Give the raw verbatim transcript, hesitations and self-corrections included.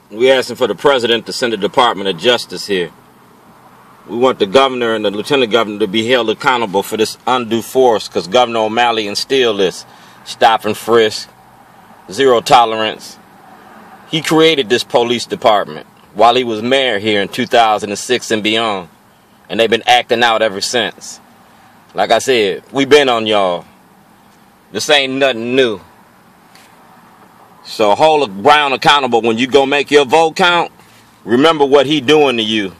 We asking for the president to send the Department of Justice here. We want the governor and the lieutenant governor to be held accountable for this undue force, because Governor O'Malley instilled this stop and frisk, zero tolerance. He created this police department while he was mayor here in two thousand six and beyond, and they've been acting out ever since. Like I said, we been on y'all. This ain't nothing new. So hold Brown accountable when you go make your vote count. Remember what he doing to you.